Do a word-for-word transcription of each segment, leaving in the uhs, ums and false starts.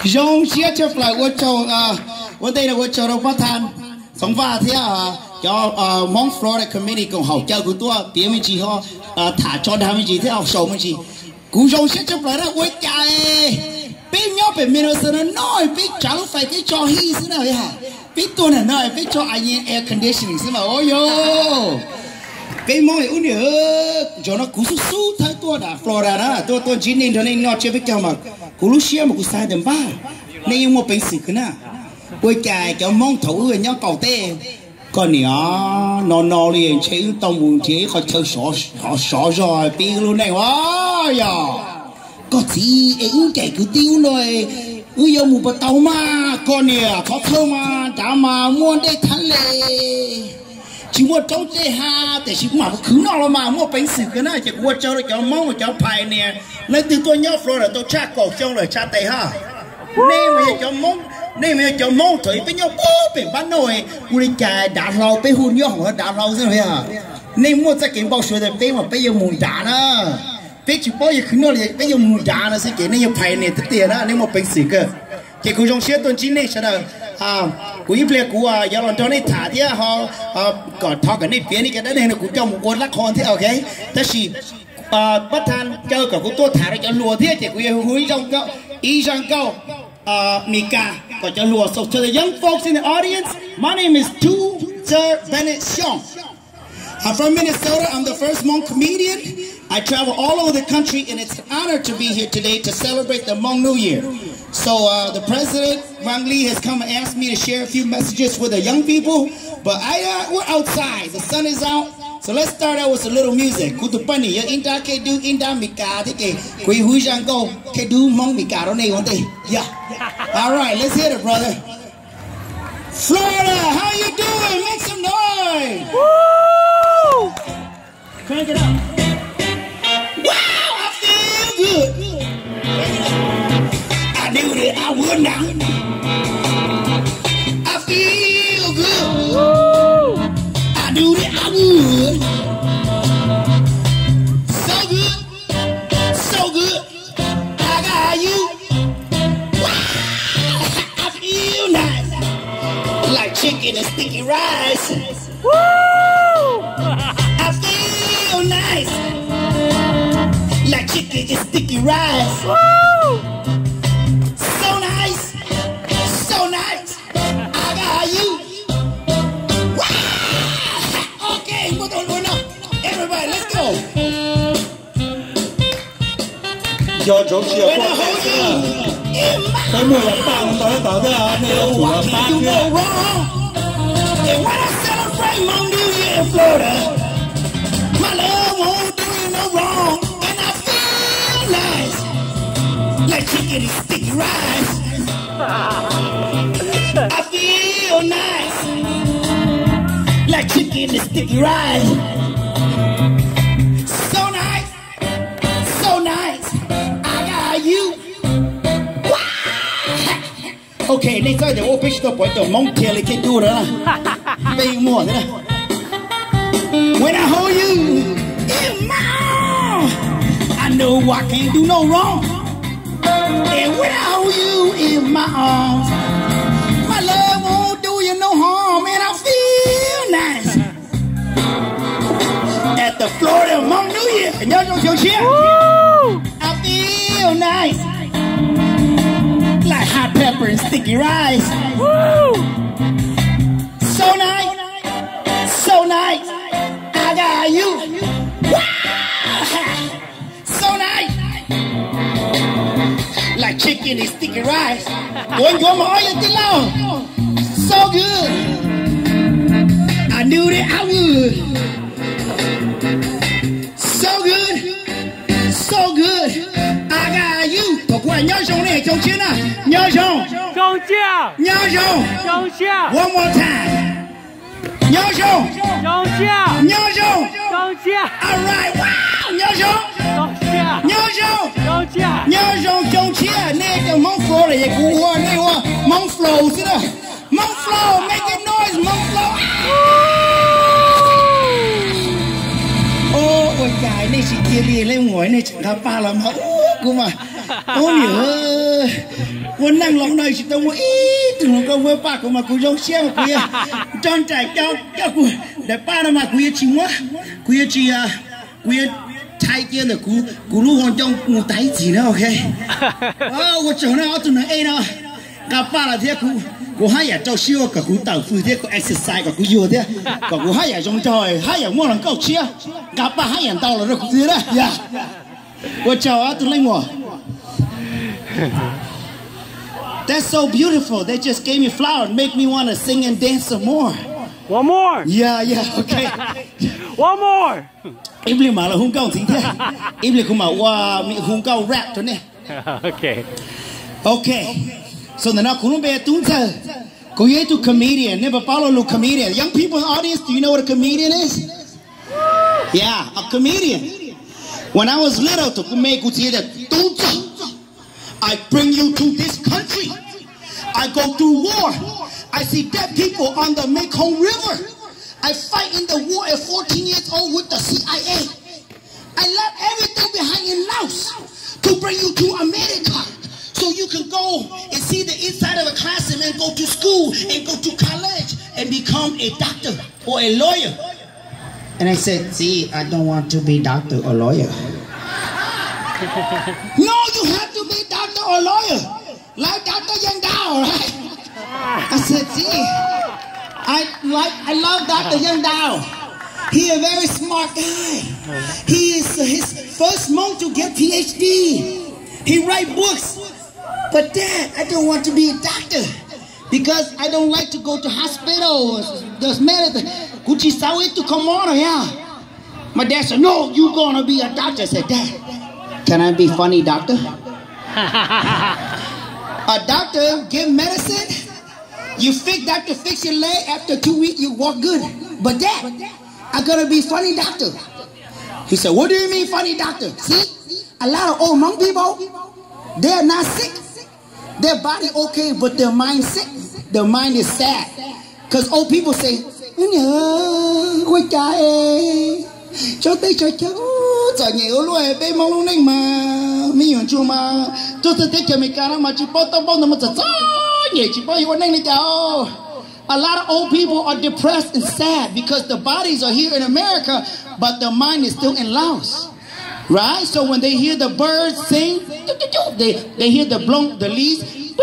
dòng chia cho lại của châu à của đây là của châu đâu phát thanh sống va thế à cho mong Florida community cùng học chơi của tôi tiếng mình chỉ họ thả cho đam mình chỉ thế học sầu mình chỉ cú dòng chia cho lại đó của chạy bên nhau bên mình nó nói bên trả lúc phải bên cho hi thế nào vậy hả bên tôi là nói bên cho anh air conditioning thế mà ôi yo cái mồi uống nữa cho nó cú su su thấy tôi đã Florida đó tôi tôi chỉ nên cho nên nó chơi với nhau mà cú lúc xưa mà cú sai đầm ba nên một bên xịt cái nào quay chạy cho mong thủ rồi nhau cầu tê còn nhỏ nó nó liền chế tông buồn chế họ chơi sọ họ sọ rồi pi luôn này quá giờ có gì ấy chạy cứ tiêu rồi ui giờ một bát tàu mà con nè có thơm mà đã mà mua đây thằng lệ chỉ mua cháu tê ha để chỉ mà cứ nào mà mua bánh xịt cái này chỉ mua cháu cháu mong cháu phải nè lấy từ tôi nhớ rồi tôi cha cổ cháu rồi cha tê ha nên bây giờ cháu mong nên bây giờ cháu mong thấy bây giờ bố bị bắt nồi ui chạy đã lâu bây hôn nhau họ đã lâu rồi hả nên mua ra kiện bao sữa để bây mà bây giờ mùi đã nữa bây giờ bao giờ cứ nói là bây giờ mùi đã nó sẽ kiện nên giờ phải nè tất tiền đó nên một bánh xịt cơ chỉ cũng trong xe tuần chín này sao đâu à cú ít lệ cú à giờ lần đó này thả thì họ còn thọ cái này phía này cái đó này là cú trong một con lắc con thế ok thế thì bắt than chơi cả cú tôi thả ra cho lùa thế chỉ cú húi trong câu ý trong câu Mika còn cho lùa so to the young folks in the audience my name is Tu Sir Bennett Xiong. I'm from Minnesota. I'm the first Hmong comedian. I travel all over the country, and it's an honor to be here today to celebrate the Hmong New Year. So uh, the president, Wang Lee, has come and asked me to share a few messages with the young people. But I, uh, we're outside. The sun is out. So let's start out with a little music. Kutupani, ya inda ke do inda mika ke kui hujan go ke do Hmong mika don't one day. Yeah. All right, let's hit it, brother. Florida, how you doing? Make some noise. Woo! Crank it up. Wow, I feel good. I knew that I would now. I feel good. Woo! I knew that I would. So good, so good. I got you. Wow, I feel nice. Like chicken and sticky rice. Woo! I feel nice. Like chicken and sticky rice. Woo! So nice. So nice. I got you. Wow. Okay, we're gonna go now. Everybody, let's go. Yo, chỗ chiều When I qua hold you in my cái mùi làm bạn tới tới tới à này là chủ làm bạn you kia go wrong. And when I celebrate Hmong New Year in Florida, my love won't do you no wrong. And I feel nice, like chicken and sticky rice. I feel nice, like chicken and sticky rice. So nice, so nice, I got you. Okay, next time they will pitch the point of Mong Tail can do that. Pay more than that. When I hold you in my arms, I know I can't do no wrong. And when I hold you in my arms, my love won't do you no harm. And I feel nice at the Florida Hmong New Year. And y'all don't feel shit. I feel nice. Like hot pepper and sticky rice. Woo! So nice, so nice, I got you. Wow! So nice, like chicken and sticky rice. Going go my oil too long. So good, I knew that I would. So good, so good, I got you. Tôi qua nhớ xong này trong chiến à, nhớ xong. Trong chia! Nhớ xong. Trong chia! One more time. Nhớ xong. Trong chia! Nhớ xong. Trong chia! All right. Wow. Nhớ xong. Trong chia! Nhớ xong. Trong chia! Nhớ xong trong chia. Nè cái mong flow này cú hoa này hoa mong flow chứ đó. Mong flow, make a noise, mong flow. Ô, ôi trời, này chị kia đi lên ngồi này chẳng thà ba làm hả? Cô mà. Ô nhớ. Quân năng lòng này chỉ tao mua ít từ một câu với ba của mà cú giống xe mà cú tròn trải cho cho cú để ba nó mà cú chỉ mua cú chỉ à cú thay kia là cú cú lu hòn trong cú tái gì nữa ok. Ờ, tôi chỗ nào tụi nó ấy nó gặp ba là thế cú cú hai giờ trâu siêu cả cú tàu phu thế cú exercise cả cú vô thế cả cú hai giờ trong trời hai giờ mua lần câu chia gặp ba hai giờ tàu là được cú thế đấy. Yeah. Tôi chào tụi lên ngồi. That's so beautiful. They just gave me flowers, make me want to sing and dance some more. One more. Yeah, yeah, okay. One more. Em liền mà là hung cao chính thế. Em liền không mà qua mi hung cao rap thôi nè. Okay. Okay. So now cũng bây giờ chúng ta có ý to comedian, never follow a comedian. Young people in the audience, do you know what a comedian is? Yeah, a comedian. When I was little, to make good that I bring you to this country. I go through war. I see dead people on the Mekong River. I fight in the war at fourteen years old with the C I A. I left everything behind in Laos to bring you to America. So you can go and see the inside of a classroom and go to school and go to college and become a doctor or a lawyer. And I said, see, I don't want to be doctor or lawyer. No, you have to be doctor or lawyer. Like Doctor Yang Dao, right? I said, see, I like, I love Doctor Yang Dao. He a very smart guy. He is his first monk to get P H D. He write books. But Dad, I don't want to be a doctor because I don't like to go to hospitals. There's medicine. Gucci saw it to come on, yeah. My dad said, no, you gonna be a doctor. I said, Dad, can I be funny doctor? A doctor give medicine. You fix doctor fix your leg. After two weeks you walk good. But Dad, I gotta be funny doctor. He said, what do you mean funny doctor? See, a lot of old monk people, they are not sick. Their body okay, but their mind sick. Their mind is sad. Because old people say, cho tay cho cháu giờ nhiều luôn bé mong lúc này mà mi hiểu chưa mà tôi tôi thấy cái mình cả mà chỉ bao tao bao nó mà chả nhiều chỉ bao nhiêu này cháu. A lot of old people are depressed and sad because the bodies are here in America, but the mind is still in Laos, right? So when they hear the birds sing, they they hear the blow the leaves.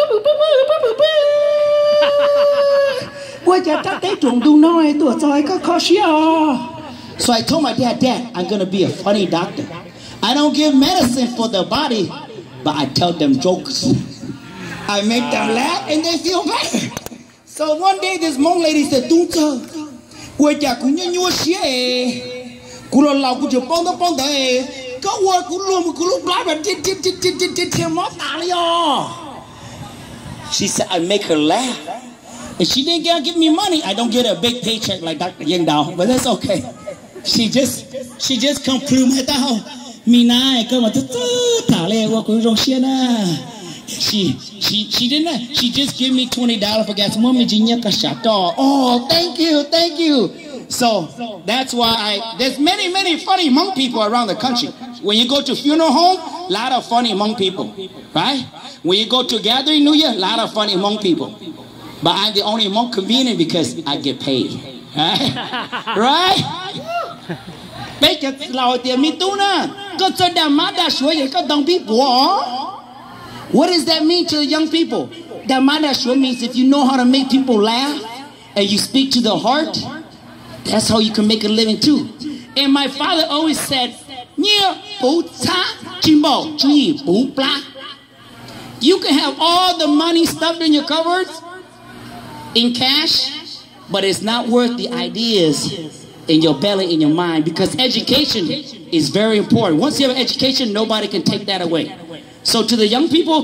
So I told my dad, Dad, I'm going to be a funny doctor. I don't give medicine for the body, but I tell them jokes. I make them laugh and they feel better. So one day this Hmong lady said, Tung Tơ, quê cha cũng như nhua xế, cũng là lâu cũng chịu bông đó bông đấy, có quê cũng luôn cũng lúc lái và trên trên trên trên trên trên trên mót tả liò. She said, I make her laugh. And she didn't get, give me money. I don't get a big paycheck like Doctor Yang Dao, but that's okay. She just, she just come through my tao. Mi nai, cơ mà tôi thả lẹ qua cuối rong xiên à. She, she, she didn't. She just gave me twenty dollars for gas. Mommy, jinya kashato. Oh, thank you, thank you. So that's why I. There's many, many funny Hmong people around the country. When you go to funeral home, a lot of funny Hmong people, right? When you go to gathering New Year, a lot of funny Hmong people. But I'm the only Hmong comedian because I get paid, right? Right? Bây giờ lão tiền mi tu na, có cho đam má đa suy vậy có đồng people. What does that mean to the young people? Đam má đa suy means if you know how to make people laugh and you speak to the heart, that's how you can make a living too. And my father always said, "Nhia bú cha chim bò chui bú pla." You can have all the money stuffed in your cupboards in cash, but it's not worth the ideas in your belly, in your mind, because education is very important. Once you have education, nobody can take that away. So to the young people,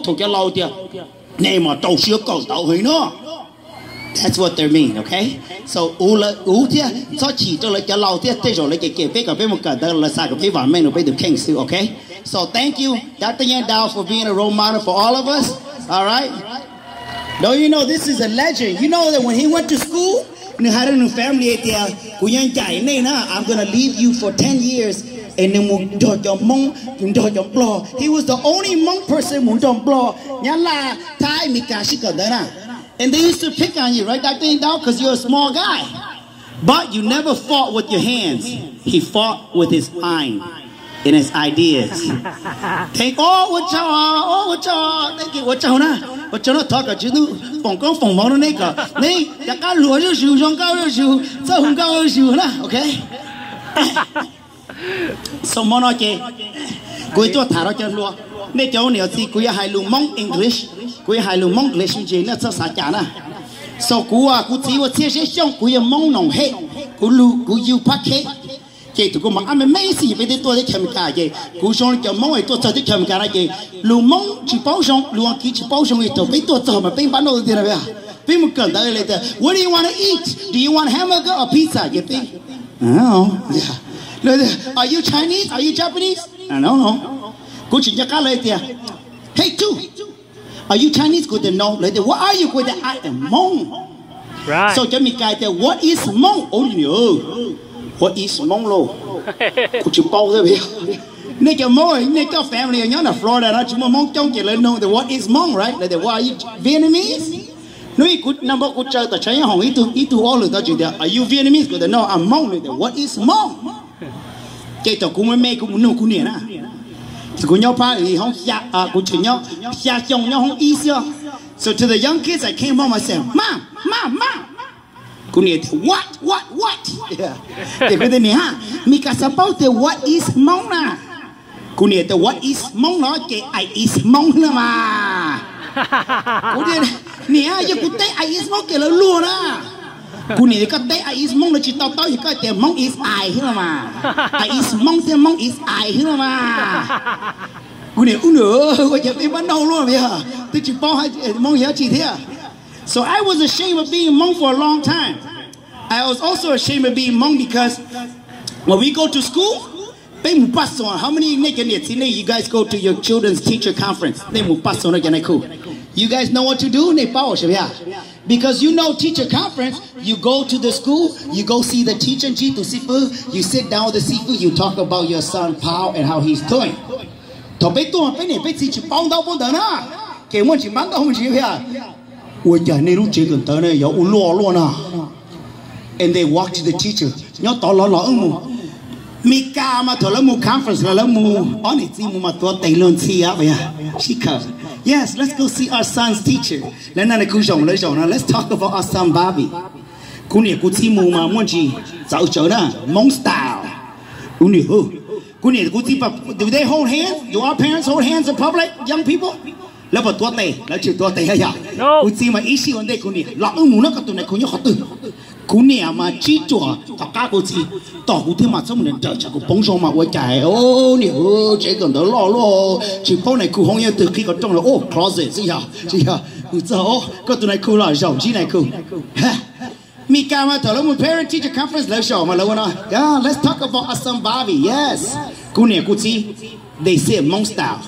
that's what they mean, okay? So okay? So thank you, Doctor Yang Dao, for being a role model for all of us, all right? Don't you know this is a legend? You know that when he went to school, I'm gonna leave you for ten years and then muốn cho cho mong muốn cho cho blo. He was the only Hmong person muốn cho blo. Nhá là Thai mi cả sĩ cần đấy nè. And they used to pick on you, right? That thing down because you're a small guy. But you never fought with your hands. He fought with his mind and his ideas. Take all what y'all, all what y'all, take it what y'all na, what y'all talk about you do. Phòng công phòng máu nó này cả, này, đã cá lúa rồi xíu, rong cao rồi xíu, sao không cao rồi xíu na, okay? Xong món nói chơi, cuối tôi thả ra cho lúa. Nên cháu nếu gì cuối hai lúa Hmong English, cuối hai lúa Hmong English như thế nó sao chả na. So cú à cú chỉว่าเชื่อเชื่อช่องกูยังมองหนองเฮกูรู้กูอยู่พักเฮเจตุกูมังอ่ะไม่สิไปตัวที่เข้มกาเจกูชอนจะมองไอ้ตัวที่เข้มกาได้เจลูมองจีป้าชงลูอังกีจีป้าชงไอ้ตัวไปตัวตัวมาเป็นบ้านเราดีนะเว้ยเป็นมุกกันได้เลยแต่ What do you want to eat? Do you want hamburger or pizza? เจเป็น Oh yeah เลย Are you Chinese? Are you Japanese? I don't know กูชิจะกันเลยเตีย Hey two Are you Chinese? Good to know. Like, what are you? Good to I am Hmong. Right. So tell me, guys, what is Hmong? Oh, you know. What is Hmong lo? Could you bow there? Nick your more, Nick your family, and you're not Florida. Not you Hmong. Don't you let know the what is Hmong, right? Like, what are you Vietnamese? No, you could number good child. The China Hong. Eat to eat to all of that. You there? Are you Vietnamese? Good to know. I'm Hmong. Like, what is Hmong? Cái tao cũng mới mấy cũng nô cũng nè na. Cô nhau pa thì không xa à cô chuyện nhau xa chồng nhau không ý xưa. So to the young kids I came home I said mom mom mom. Cô nè what what what. Yeah. Thì cô nè ha mi cả sao the what is Hmong na. Cô nè the what is Hmong nói cái I is Hmong nữa mà. Cô nè nè giờ cô thấy I is Hmong cái là luôn á. Cô này cái đấy is Hmong nó chỉ tao tao thì cái tiền Hmong is I hết mà, is Hmong thì Hmong is I hết mà. Cô này u nữa, cô chả biết bắt đầu luôn bây giờ, tôi chỉ bao hai Hmong hiểu chỉ thế à. So I was ashamed of being Hmong for a long time. I was also ashamed of being Hmong because when we go to school, they move past on. How many niggas you guys go to your children's teacher conference? They move past on again. Cool. You guys know what to do? Because you know teacher conference, you go to the school, you go see the teacher, you sit down with the sifu, you talk about your son Pao and how he's doing. And they walk to the teacher. Mika mà thổi mu conference là mu on it mu mà thổi tay lên chi á vậy she comes yes let's go see our son's teacher lên này cứ rong lấy rong let's talk about our son Bobby cô này cô chi mu mà muốn gì dạo chơi nè Hmong style cô này hư cô này cô chi do they hold hands do our parents hold hands in public young peopleแล้วพอตัวเตะแล้วจิตัวเตะให้ยากูจีมาอีซี่วันเด็กกูนี่หลังมูนักตัวไหนกูยังขัดตื่นกูเนี่ยมาจีจั่วตะก้ากูจีต่อกูที่มาสมุนเจอจากกูปงชงมาไว้ใจโอ้เนี่ยเออเจ๊กันเดี๋ยวล่อล่อจีพวกไหนกูห้องยังตื่นขี้ก็จ้องเลยโอ้ closet สิฮะสิฮะกูเจอโอ้ก็ตัวไหนกูล่ะเจ้าจีไหนกูฮะมีการมาถอดแล้วมึง parent teacher conference แล้วชอบมาแล้วนะ yeah let's talk about our son Bobby yes กูเนี่ยกูจี they say Hmong style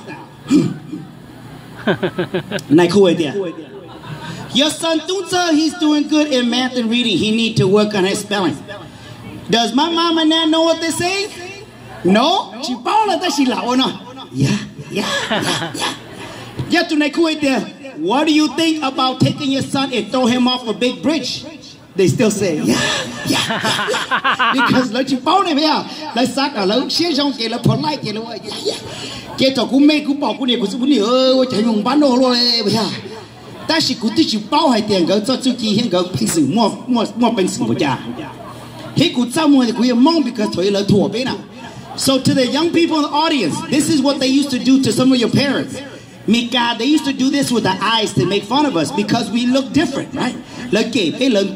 Your son Tunza, he's doing good in math and reading. He need to work on his spelling. Does my mom and dad know what they say? No? She found that she loud no. Yeah, yeah, yeah, yeah. Yeah, tonight there. What do you think about taking your son and throw him off a big bridge? They still say, yeah, yeah, yeah. Because let you found him here. Let's sack a little shit on get a polite, you know. Yeah, yeah. Get a good make up of it was oh, what you want to that she could teach you bao hai tiền go to key him go pissing more more more pissing with ya. He could someone that we are Hmong because toilet to a bena. So to the young people in the audience, this is what they used to do to some of your parents. Mika, they used to do this with the eyes to make fun of us because we look different, right? Look, hey, look,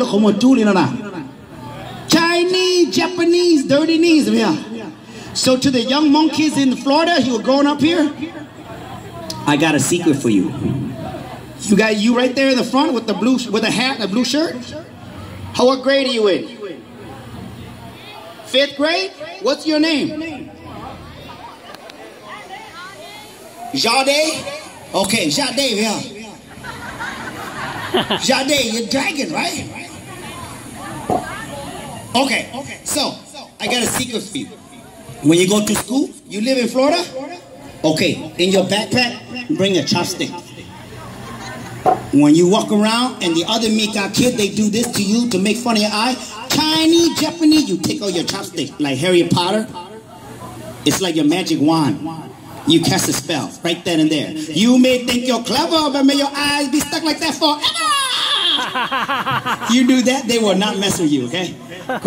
Chinese, Japanese, dirty knees, yeah. So to the young Hmong kids in Florida who are growing up here, I got a secret for you. You got you right there in the front with the blue with a hat and a blue shirt. How what grade are you in? Fifth grade? What's your name? Jade? Okay, Jade, yeah. Jade, you're dragon, right? Okay, so I got a secret for you. When you go to school, you live in Florida? Okay, in your backpack, bring a chopstick. When you walk around and the other Mika kid, they do this to you to make fun of your eye. Chinese, Japanese, you take out your chopstick. Like Harry Potter, it's like your magic wand. You cast a spell right then and there. You may think you're clever, but may your eyes be stuck like that forever. You do that, they will not mess with you, okay?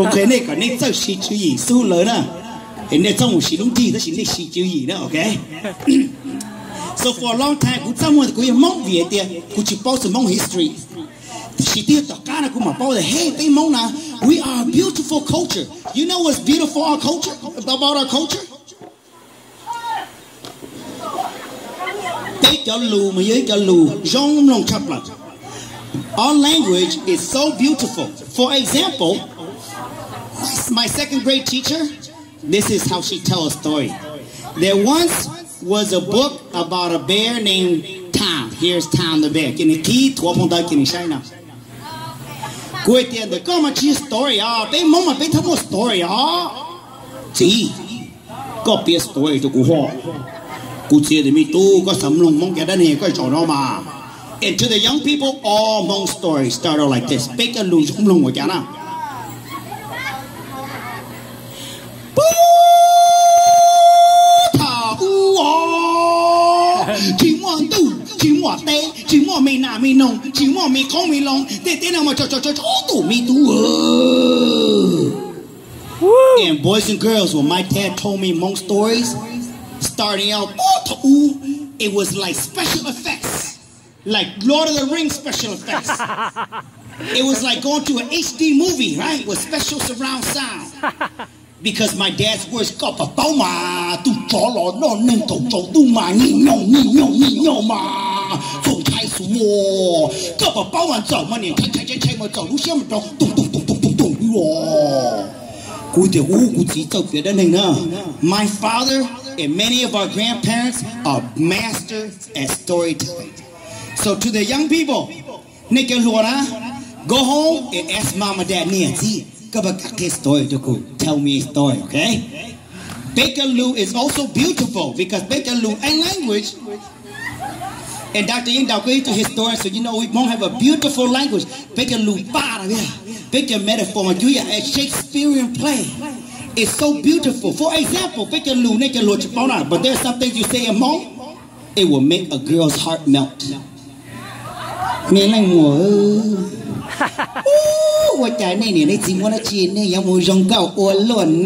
Okay? So for a long time, someone could mong Viet there, could you post among history? She did the kind of hey, they mona. We are a beautiful culture. You know what's beautiful our culture about our culture? Our language is so beautiful. For example, my second grade teacher, this is how she tells a story. There once was a book about a bear named Tom. Here's Tom the bear. Can you key to open that? Can you shine now? Go at the end. Come on, she's story. Ah, be mama, be tell a story. Ah, see, got be a story to go home. Go see the me too. Got some long monk at any question, ma. And to the young people, all Hmong stories start out like this. Bake a loose Hmong with Yana. Chỉ muốn tu, chỉ muốn tê, chỉ muốn mi na mi nông, chỉ muốn mi không mi long, để thế nào mà cho cho cho cho tu mi tu. And boys and girls, when my dad told me Hmong stories, starting out, it was like special effects, like Lord of the Rings special effects. It was like going to an H D movie, right, with special surround sound. Because my dad's words got a ma to draw no mental to my no no no ma so Thai war got a bow and so money check my dog Lucian dog dum dum dum dum dum war good good my father and many of our grandparents are masters at storytelling. So to the young people, Nick and Laura, go home and ask mom and dad Nancy. Story to tell me a story, okay? Bakerloo is also beautiful because Bakerloo and language. And Doctor Ying Dao to historian, so you know we won't have a beautiful language. Bakerloo, Baker metaphor, a Shakespearean play. It's so beautiful. For example, Bakerloo, but there's some things you say in Hmong, it will make a girl's heart melt. What I need is in one of the young girl or alone.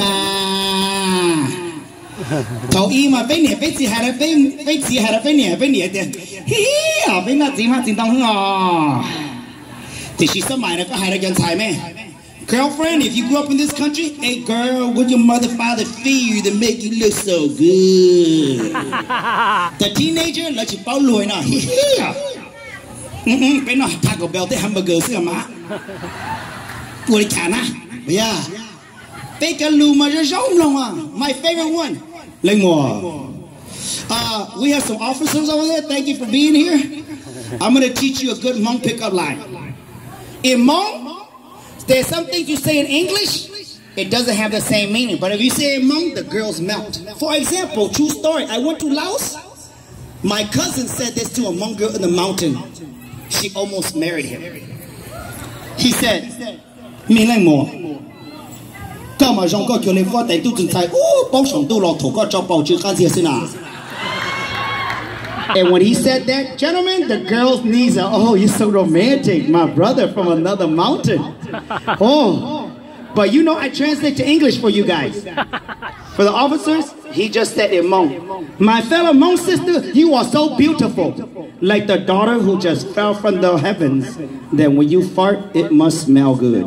So, my penny, Betsy had a penny, Betsy had a penny, a penny. Here, I've been not seeing nothing down. Did she some mind if I had against Jaime? Girlfriend, if you grew up in this country, hey girl, would your mother, father feed you to make you look so good? The teenager, let you follow it now. Here. Mm-mm, phải nói Taco Bell tới hamburger xưa mà. Tôi chả na. Yeah. Bakerloo mà rất giống luôn à. My favorite one. Lên mùa. Uh, we have some officers over there. Thank you for being here. I'm going to teach you a good Hmong pickup line. In Hmong, there's some things you say in English, it doesn't have the same meaning. But if you say in Hmong, the girls melt. For example, true story. I went to Laos. My cousin said this to a Hmong girl in the mountain. She almost married him. He said, "Mi lang mo, come on, Jean God, you live for they do inside. Oh, bao song do lo to God job bao chữ can see sina." And when he said that, gentlemen, the girl's knees are, oh, you're so romantic, my brother from another mountain. Oh, but you know, I translate to English for you guys. For the officers, he just said in Hmong. My fellow Hmong sister, you are so beautiful. Like the daughter who just fell from the heavens. Then when you fart, it must smell good.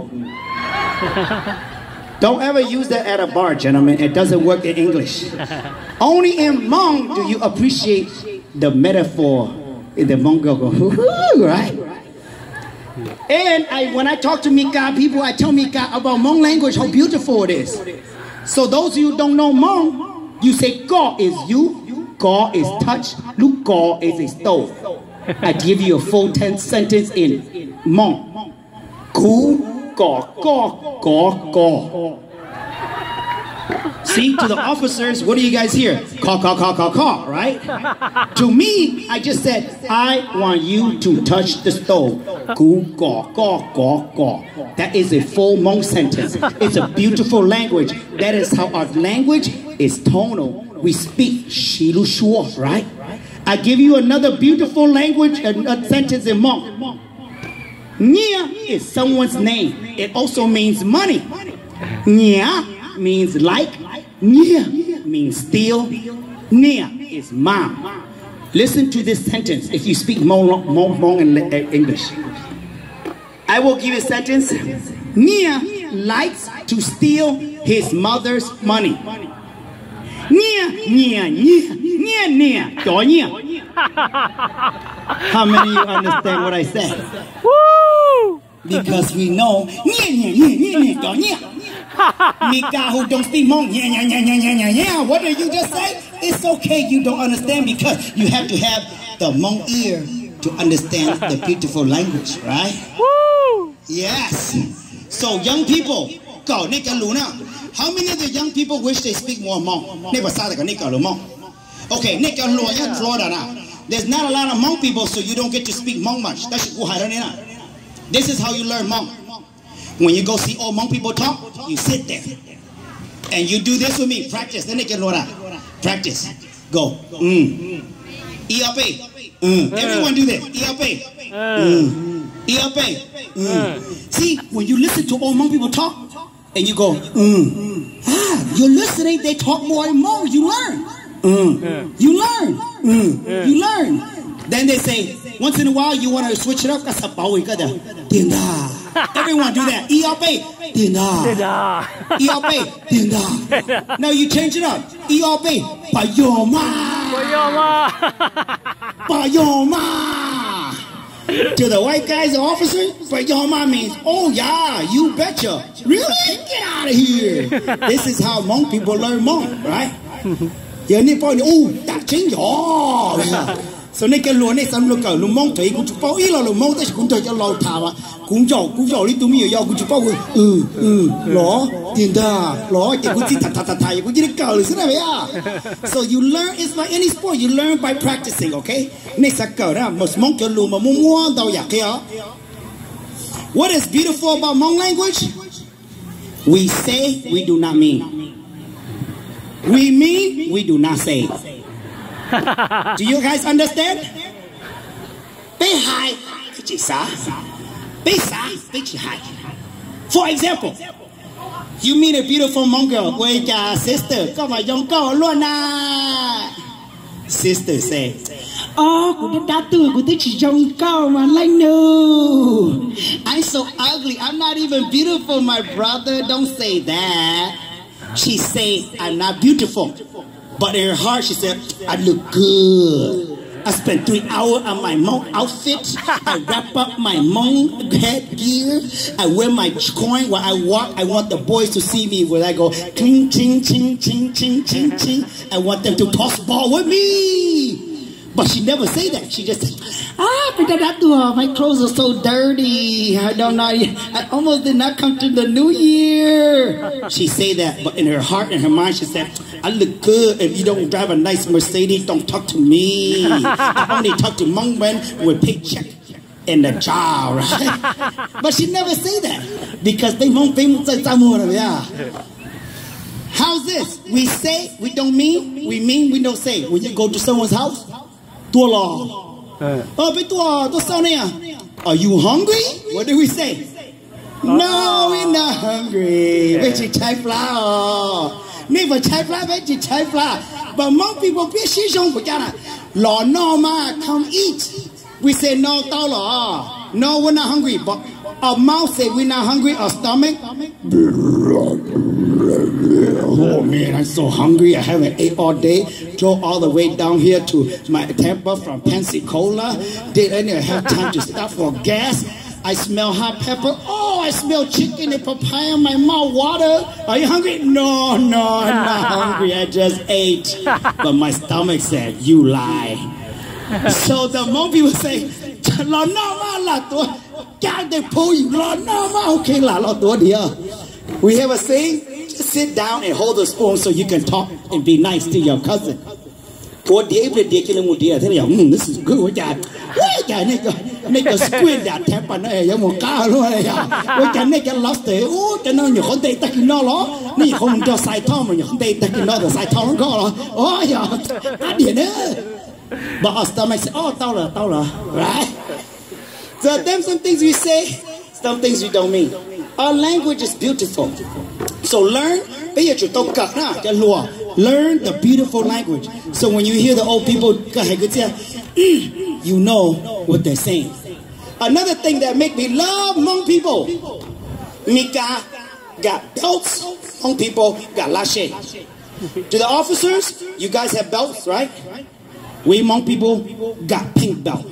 Don't ever use that at a bar, gentlemen. It doesn't work in English. Only in Hmong do you appreciate the metaphor. In the Hmong girl go, right? And I, when I talk to Mika people, I tell Mika about Hmong language, how beautiful it is. So those of you who don't know Hmong, you say God is you, God is touch, look, God is a stove. I give you a full ten sentence in Hmong. Ku, God, God, God, God. See, to the officers, what do you guys hear? Call, call, call, call, call, right? To me, I just said, I want you to touch the stove. Gu, gaw, gaw, gaw, gaw. That is a full Hmong sentence. It's a beautiful language. That is how our language is tonal. We speak shilu shuo, right? I give you another beautiful language, a, a sentence in Hmong. Nia is someone's name. It also means money. Nia means like. Nia means steal. Nia is mom. Listen to this sentence if you speak Hmong, Hmong, Hmong in English. I will give you a sentence. Nia likes to steal his mother's money. Nia, Nia, Nia, Nia, Nia, Dor Nia. How many of you understand what I said? Woo! Because we know Nia, Nia, Nia, Nia, Nia, Dor Nia. Mika who don't speak Hmong, yeah, yeah, yeah, yeah, yeah, yeah. What did you just say? It's okay you don't understand because you have to have the Hmong ear to understand the beautiful language, right? Woo! Yes. So young people, go, Nika Luna. How many of the young people wish they speak more Hmong? Okay, Nika Luna, Florida now. There's not a lot of Hmong people, so you don't get to speak Hmong much. This is how you learn Hmong. When you go see old Hmong people talk, you sit there. And you do this with me. Practice. Then they can learn. Practice. Go. Mm. E L P. Mm. Everyone do this. E L P. Mm. E L P. Mm. See, when you listen to old Hmong people talk, and you go, mm. Ah, you're listening, they talk more and more. You learn. Mm. You learn. Mm. You learn. Then they say, once in a while, you want to switch it up. Everyone do that. E R P. E R P. Now you change it up. E R P. Bayoma. Bayoma. To the white guys, the officer, Bayoma means, oh yeah, you betcha. Really? Get out of here. This is how Hmong people learn Hmong, right? You need to oh, that change. Oh. So they can learn some local Lumong to go to Pau Ilo Lumong, that's going to your low tower. Kunjo, Kunjo, little me, you're going to Pau. Uh, law, Dinda, law, you could see Tata, you get a girl, isn't it? So you learn, it's like any sport, you learn by practicing, okay? Next, I go, most monk your luma, what is beautiful about Hmong language? We say, we do not mean. We mean, we do not say. Do you guys understand? For example, you meet a beautiful Hmong girl with your sister. Come on, young girl, Luna. Sister say, oh, I'm so ugly. I'm not even beautiful, my brother. Don't say that. She say, I'm not beautiful. But in her heart, she said, I look good. I spent three hours on my Hmong outfit. I wrap up my Hmong headgear. I wear my coin while I walk. I want the boys to see me when I go, ching, ching, ching, ching, ching, ching, ching. I want them to toss ball with me. But she never say that. She just said, ah, my clothes are so dirty. I don't know. I almost did not come to the new year. She say that, but in her heart and her mind, she said, I look good. If you don't drive a nice Mercedes, don't talk to me. I only talk to Hmong men with paycheck in the job, right? But she never say that because they won't be yeah. How's this? We say, we don't mean. We mean, we don't say. When you go to someone's house, are you hungry? What do we say? No, we're not hungry. Veggie flour. Never chai flour, veggie chai flour. But Hmong people, Lord, no, ma, come eat. We say no, no, we're not hungry. But our mouth say we're not hungry. Our stomach. Oh man, I'm so hungry. I haven't ate all day. Drove all the way down here to my Tampa from Pensacola. Didn't even have time to stop for gas. I smell hot pepper. Oh, I smell chicken and papaya in my mouth. Water. Are you hungry? No, no, I'm not hungry. I just ate. But my stomach said, you lie. So the Hmong people say, Lord, no, ma, la, God, they pull you. Lord, no, ma, okay, la, la, we have a saying. just sit down and hold the spoon so you can talk and be nice to your cousin. Poor David, they kill him with the other. This is good with that. Make a squid that tap on a young car. We can make a lost day. Oh, can on your day taking no law. Me home to side Tom and your day taking another side Tom. Oh, yeah, I didn't. But our stomach say, oh, dollar, dollar, right? So, them some things we say, some things we don't mean. Our language is beautiful. So, learn. Learn the beautiful language. So when you hear the old people, you know what they're saying. Another thing that make me love Hmong people, Mika got belts, Hmong people got lashe. To the officers, you guys have belts, right? We Hmong people got pink belt.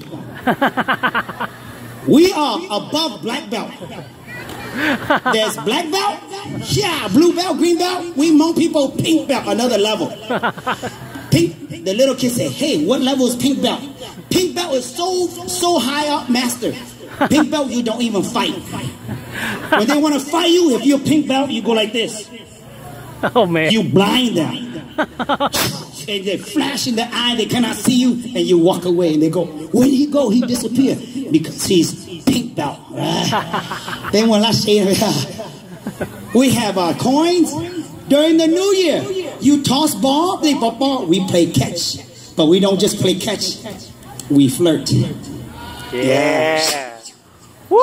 We are above black belt. There's black belt, yeah, blue belt, green belt. We Hmong people pink belt, another level. Pink, the little kids say, hey, what level is pink belt? Pink belt is so, so high up, master. Pink belt, you don't even fight. When they want to fight you, if you're pink belt, you go like this. Oh, man. You blind them. And they flash in the eye, they cannot see you, and you walk away, and they go, where did he go? He disappeared. Because he's pink belt. Right? Then when I say, we have our coins. During the New Year, you toss ball, they pop ball, we play catch. But we don't just play catch, we flirt. Yeah. Yeah. Woo!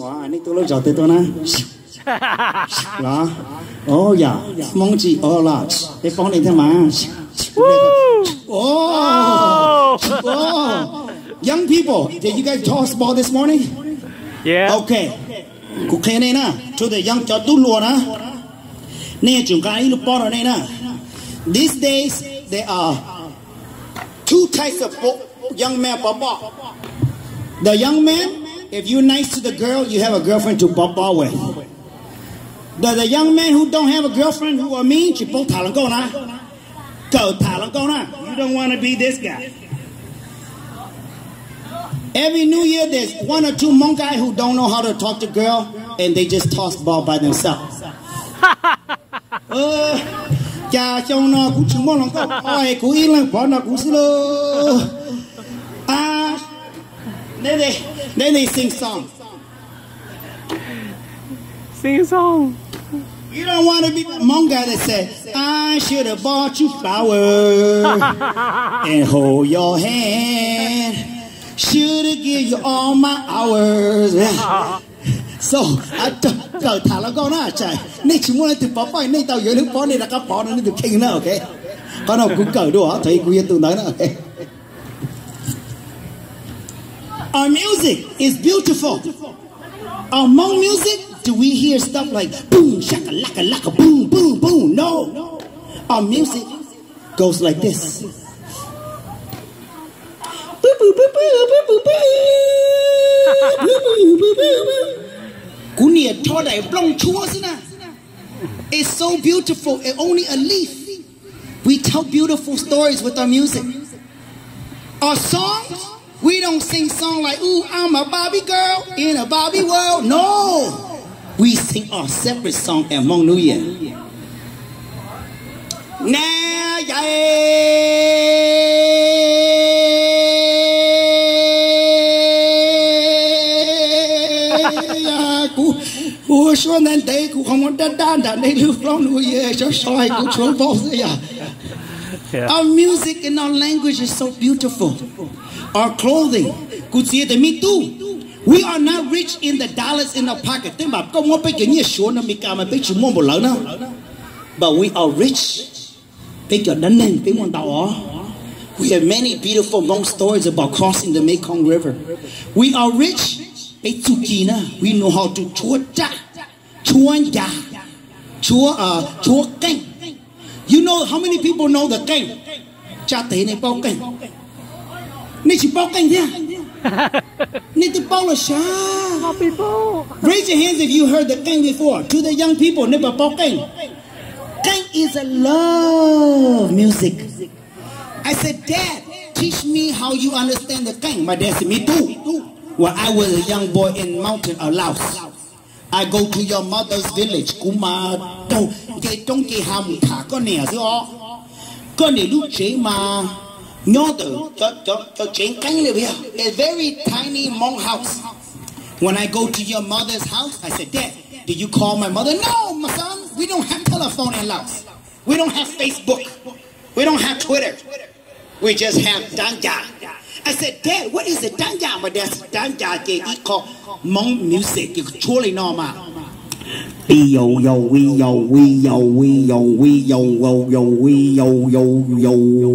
Oh, yeah. Mong oh, large. They found it, man. Oh! Oh! Young people, did you guys toss ball this morning? Yeah. Okay. To the young these days, there are two types of young men. The young man, if you're nice to the girl, you have a girlfriend to baba with. The, the young man who don't have a girlfriend, who are mean, you don't want to be this guy. Every New Year, there's one or two Hmong guys who don't know how to talk to girl, and they just toss the ball by themselves. uh, then they then they sing songs. Sing a song. You don't want to be the Hmong guy that said, I should have bought you flowers and hold your hand. Should have given you all my hours. So, I go thả nó con á trời. Nên chúng muốn từ bỏ phải nên tao nhớ nước bỏ nên là các bỏ nó nên từ kinh nữa, okay? Con nào cũng cởi đùa, thấy cô yên tụi nói nữa, okay? Our music is beautiful. Our Hmong music, do we hear stuff like boom, shaka, laka, laka, boom, boom, boom? No. Our music goes like this. It's so beautiful, and only a leaf. We tell beautiful stories with our music. Our songs, we don't sing songs like, ooh, I'm a Barbie girl in a Barbie world. No, we sing our separate song at Hmong New Year. Nah, yeah. Ủa số nên đây cũng không có đan đan đan đây lưu long nuôi cho soi cũng chúa bao giờ. Our music and our language is so beautiful. Our clothing, cũng chỉ để me too. We are not rich in the dollars in our pocket. Thế mà có một cái gì số nó bị cả mà bị chúng mua một lần nữa. But we are rich. Bây giờ đắn nên cái món tàu. We have many beautiful Hmong stories about crossing the Mekong River. We are rich. We know how to chua cha, chua ya, chua uh, chua keng. You know how many people know the keng? Cha tế này bao keng. Này chỉ bao keng nha. Này tự bao là sao? Raise your hands if you heard the keng before. To the young people, này bảo bao keng. Keng is a love music. I said, Dad, teach me how you understand the keng. My dad said, me too. When I was a young boy in mountain of Laos, I go to your mother's village, Kuma, cái trong cái hàm thả con nè chứ ó con này lúc chế mà nhớ từ cho cho cho chế cánhเลยbây giờ a very tiny monk house. When I go to your mother's house, I said, Dad, did you call my mother? No, my son, we don't have telephone in Laos. We don't have Facebook. We don't have Twitter. We just have Danja. I said, Dad, what is the Danja? My dad said, Danja is called Hmong music. You truly know ma. Yo yo we yo we yo we yo we yo yo yo we yo yo yo.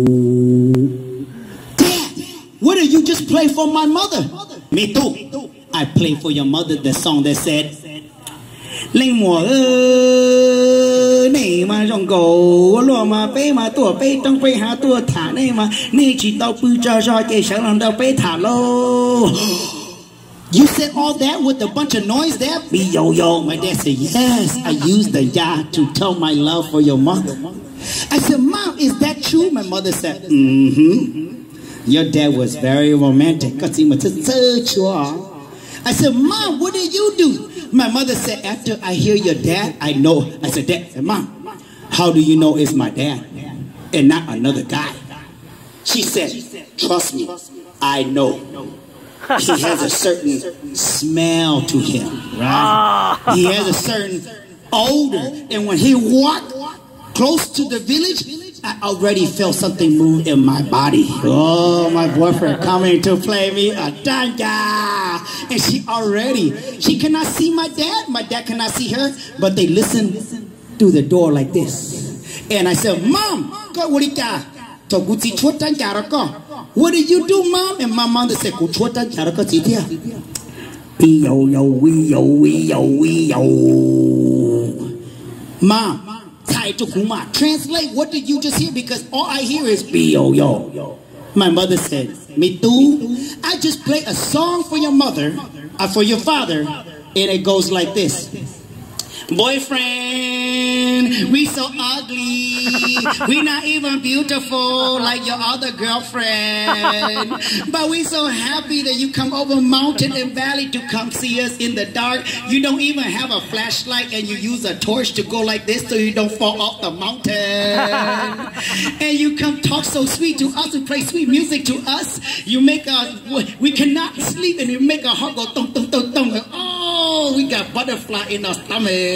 Dad, what did you just play for my mother? Me too. I played for your mother the song that said, Linh mùa ơi, này mà trong cổ lúa mà bé mà tua bé trong bé hà tua thả này mà này chỉ tao bự cho cho cái sáng làm tao bé thả lô. You said all that with a bunch of noise there? Be yo yo. My dad said, yes, I used the ya to tell my love for your mother. I said, Mom, is that true? My mother said, mm-hmm. Your dad was very romantic. I said, Mom, what did you do? My mother said, after I hear your dad, I know. I said, Dad, Mom, how do you know it's my dad and not another guy? She said, trust me, I know. He has a certain smell to him, right? He has a certain odor. And when he walked close to the village, I already felt something move in my body. Oh, my boyfriend coming to play me a danja. And she already, she cannot see my dad. My dad cannot see her, but they listen through the door like this. And I said, Mom, what did you do, Mom? And my mother said, yo, yo, we, yo, we, yo, we, yo. Mom, translate, what did you just hear? Because all I hear is yo, yo. My mother said, me too. I just played a song for your mother, uh, for your father, and it goes like this. Boyfriend, we so ugly. We not even beautiful like your other girlfriend. But we so happy that you come over mountain and valley to come see us in the dark. You don't even have a flashlight and you use a torch to go like this so you don't fall off the mountain. And you come talk so sweet to us and play sweet music to us. You make us, we cannot sleep and you make our heart go tung tung tung tung. Oh, we got butterfly in our stomach.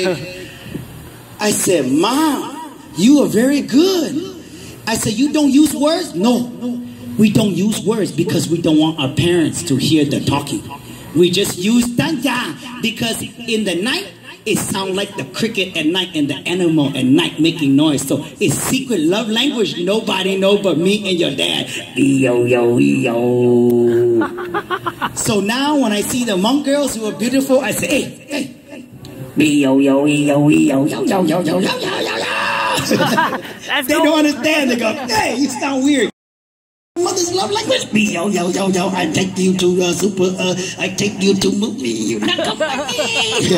I said, Mom, you are very good. I said, you don't use words? No, we don't use words because we don't want our parents to hear the talking. We just use danja because in the night, it sounds like the cricket at night and the animal at night making noise. So it's secret love language. Nobody knows but me and your dad. Yo, yo, yo. So now when I see the Hmong girls who are beautiful, I say, hey, hey. Yo, yo, yo, yo, yo, yo, yo, yo, yo, yo, yo. They don't understand. They go, hey, you sound weird. Mother's love language. Yo, yo, yo, yo. I take you to uh, super. Uh, I take you to movie. You not come like me.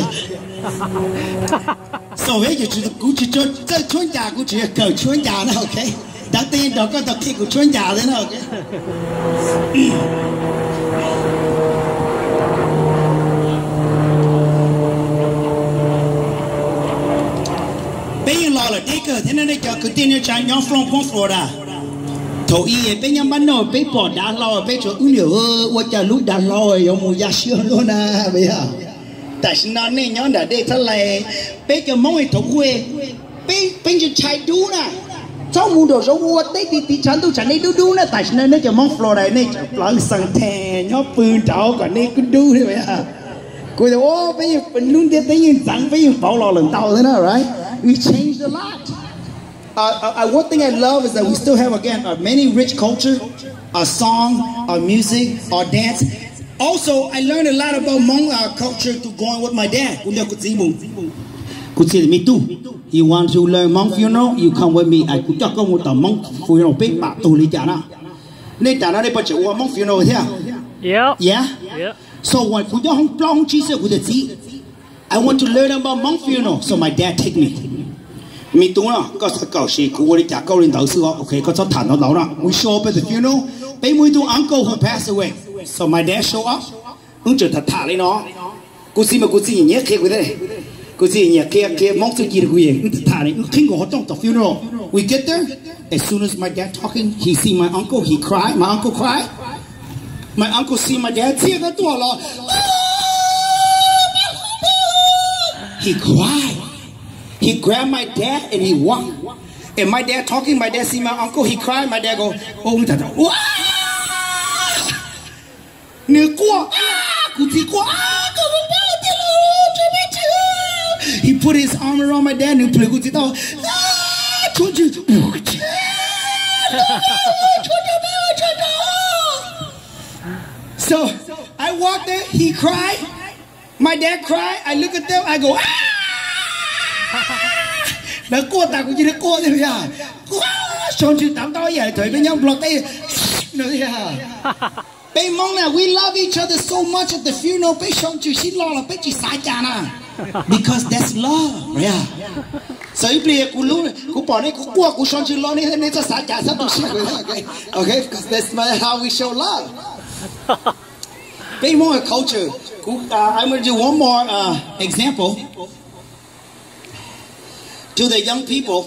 So bây giờ chúng tôi chỉ cho cho chuyên gia cũng chỉ cầu chuyên gia nữa, ok? Đầu tiên đó có tập thể của chuyên gia đấy nữa, ok? Bây giờ lo là đây cơ, thế nên đây cho cứ tin như trái nhóm from from Florida. Thôi ý bây giờ bắt đầu bây bỏ đá lo bây chỗ uống nhiều ơ, qua chả lúc đá lo rồi, ông mua giá sữa luôn à bây giờ. Tại sao nó nên nhớ đã đây thật là bây giờ mong người thuộc quê bây bây giờ chạy đu nè cháu mua đồ rau mua tết thì thì chẳng tôi chẳng đi đu đu nè tại sao nó giờ mong Florida này lăng sang thè nhớ phương cháu còn này cứ đu thế vậy à cô nói ô bây giờ luôn thế bây giờ chẳng bây giờ bảo lo lần tàu thế nào right we changed a lot. Uh, uh, one thing I love is that we still have again a many rich culture, a song, a music, a dance. Also, I learned a lot about Hmong uh, culture to going with my dad. Me too. You want to learn Hmong funeral? You come with me. I could talk about the Hmong funeral. Big bạc tu lý trả na. Nên trả na đây bắt chịu Hmong funeral thế à? Yeah. Yeah. Yeah. So when could you không plong chi sơ của the I want to learn about Hmong funeral. So my dad take me. Me too na. Có sao cầu sĩ của lý trả câu lên đầu xưa. Okay, có sao thản nó đầu na. We show up at the funeral. Bây mới tu uncle who passed away. So my dad show up. Ứng trở thật thả lấy nó. Cô xin mà cô xin nhé khi của đây. Cô gì nhỉ? Kia kia mong sự gì được quyền? Thà này, khi ngồi trong the funeral, we get there. As soon as my dad talking, he see my uncle, he cry. My uncle cry. My uncle see my dad. Tear cái tua lo. He cried. He grabbed my dad and he walked. And my dad talking, my dad see my uncle, he cried. My dad go, oh, my dad, wow! He put his arm around my dad and so I walked there, he cried. My dad cried. I look at them, I go, ah! Nó cô ta cũng chỉ nó cô thôi à. Xong chứ tắm đó vậy thời với nhau blog đây nữa à. Bây mong là we love each other so much at the funeral. Bây xong chứ xin lo là bây chỉ sai chán à. Because that's love, yeah. So if you cú lú cú bỏ này cú qua cú xong chứ lo này nên cho sai chán sao tôi xin okay, okay, because that's how we show love. Bây mong là culture. Uh, I'm going to do one more uh, example to the young people.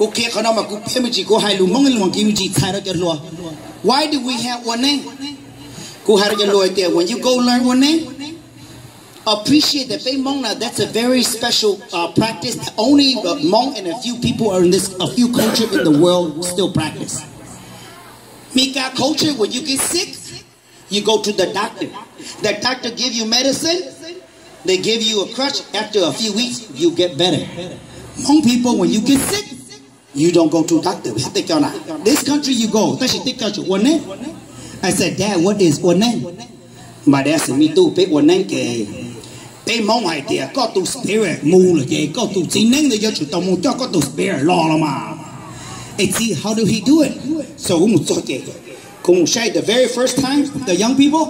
Why do we have one name? When you go learn one name, appreciate that that's a very special uh, practice that only uh, Hmong and a few people are in this, a few cultures in the world still practice. Mika culture, when you get sick, you go to the doctor. The doctor give you medicine. They give you a crutch. After a few weeks, you get better. Hmong people, when you get sick, you don't go to doctor. This country you go. I said, Dad, what is one name? My dad said, me too. Pick one name. They Hmong idea. Got to spirit. Move again. Got to see name. They just don't move. Got to spirit. Law ma. And see how do he do it? So um okay. The very first time, the young people,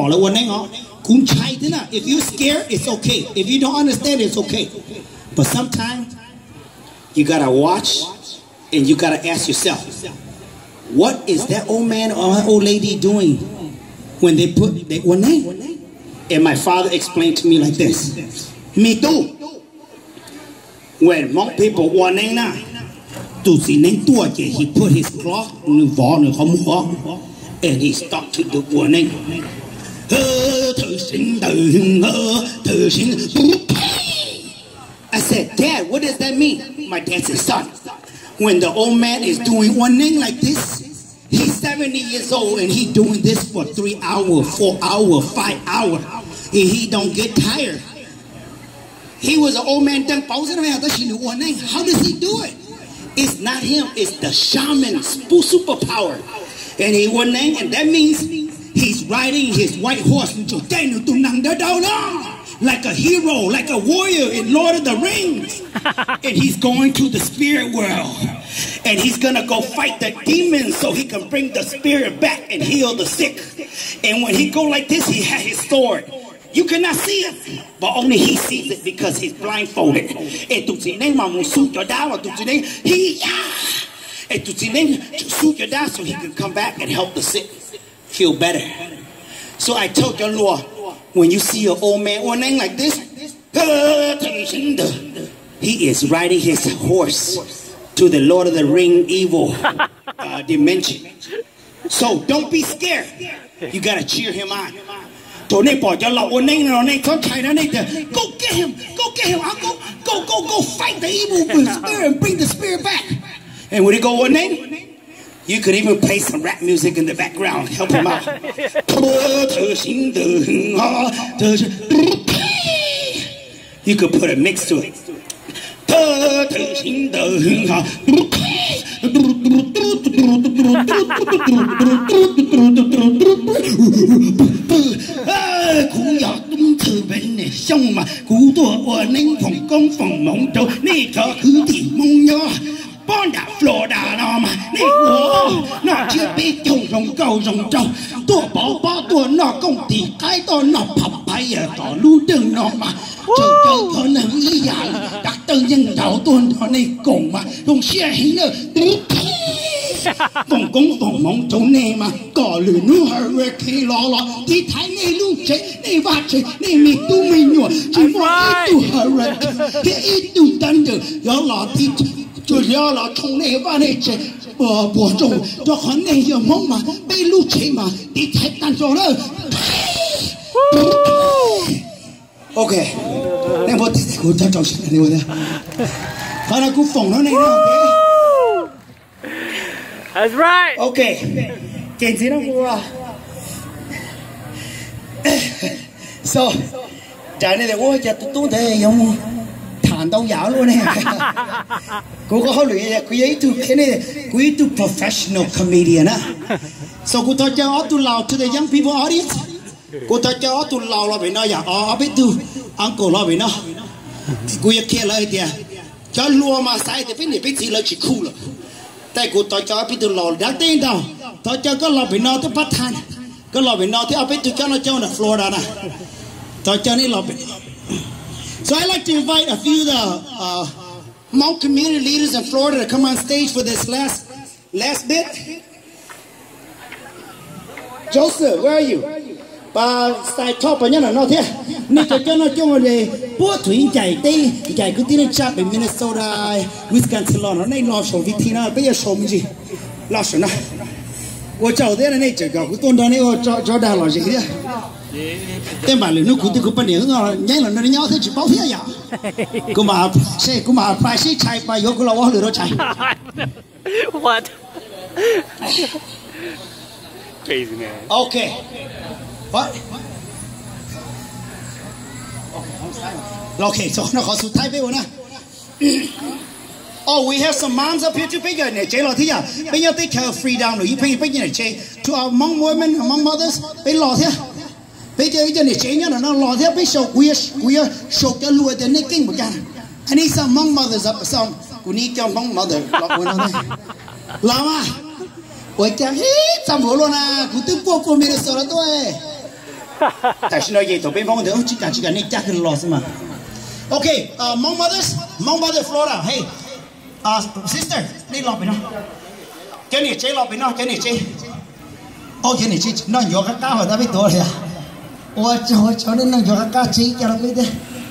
if you're scared, it's okay. If you don't understand, it's okay. But sometimes, you gotta watch and you gotta ask yourself, what is that old man or old lady doing when they put their one name? And my father explained to me like this. Me too. When Hmong people one name now, he put his cloth and he started to do one name. I said, Dad, what does that mean? My dad said, son, when the old man is doing one name like this, he's seventy years old and he's doing this for three hours, four hours, five hours, and he don't get tired. He was an old man. How does he do it? It's not him, it's the shaman's superpower. And he one name, and that means he's riding his white horse like a hero, like a warrior in Lord of the Rings. And he's going to the spirit world. And he's gonna go fight the demons so he can bring the spirit back and heal the sick. And when he go like this, he has his sword. You cannot see it, but only he sees it because he's blindfolded. And to see name, I'm gonna shoot your down. To see name, he and to see name, to shoot your down so he can come back and help the sick feel better. So I told your Lord, when you see an old man one name like this, he is riding his horse to the Lord of the Ring evil uh, dimension. So don't be scared. You gotta cheer him on. Go get him, go get him, I'll go, go, go, go fight the evil spirit and bring the spirit back. And when he go one name, you could even play some rap music in the background, help him out. You could put a mix to it. Bọn đã Florida nó mà nè ủa nó chưa biết trồng rồng cầu rồng trâu tua bỏ bỏ tua nó công ty cái to nó phập bay ở tỏ lưu đừng nó mà trời trời thôi nó ý dạng đặt tư nhân đầu tuần nó này cùng mà đồng xe hình nữa phòng công phòng mong chống nè mà cỏ lửa nu hurricane lò lò thì thái nè lu chế nè va chế nè mi tu mi nhua chỉ vào ít tu hurricane thì ít tu thunder gió lò thì cho gió lò chống nè va nè chế bỏ bỏ trồng cho hắn nè giờ mong mà被lu chế mà thì thái tan rồi đó ok nè một cô cho cho xin đi rồi phải là cô phòng nó này ok That's right. ok chuyện gì nó vừa so trái này là cô cho tôi tôi thấy giống thản đâu giáo luôn này cô có hỏi là cô ấy tu cái này cô ấy tu professional comedian á so cô tôi cho tôi lao to the young people audience cô ta cho tôi lao là vì nó giờ ở biết tu uncle là vì nó cô ấy kia lại thì cho lúa mà sai thì biết này biết gì là chỉ khu rồi tại cô ta cho biết tu lao đáng tin đâu ta cho có lao vì nó tôi bắt than có lao vì nó thì ở biết tu cho nó cho nó Florida nè ta cho này lao vì so I like to invite a few of the uh, Hmong community leaders in Florida to come on stage for this last last bit. Joseph, where are you? Bà sai top bà nhớ là nó thế nên cho cho nó cho nó về bố thủy chạy tây chạy cứ tin chắp ở Minnesota Wisconsin nó này lo sổ vị thi nào bây giờ sổ gì lo sổ nào tôi cháu thế này chỉ có cái tuần đó này cho cho đào lo gì thế tên bà nó cũng cũng bên này nó nhảy là nó nhau thế chỉ bảo thế à cô mà xe cô mà phải xe chạy bà vô cô là quá lừa nó chạy What? Crazy man. Okay. What? Okay, so nó có số thái với nè. Oh, we have some moms up here too. Bây giờ này chế lo thế à? Bây giờ take care of freedom rồi. You pay bây giờ này chế to our Hmong women, Hmong mothers. Bây lo thế. Bây giờ bây giờ này chế nhá nó lo thế. Bây giờ quý quý số cái lúa để này kinh một cái. I need some Hmong mothers up some. We need some Hmong mother. Lo mà. Ôi cha hết trăm bữa luôn à, cứ tự bộ của mình là sợ lắm tôi. Tại sao nói vậy? Tụi bên Hmong thì chỉ cả chỉ cả nên chắc cái lo xem mà. Okay, uh, Hmong mothers, Hmong mother Florida. Hey, uh, sister, đi lọp bên nó. Cái này chế lọp bên nó, cái này chế. Ô cái này chế, nó nhỏ cái cao rồi ta biết tuổi rồi à? Ôi trời cho nên nó nhỏ cái cao chế cho nó biết đấy.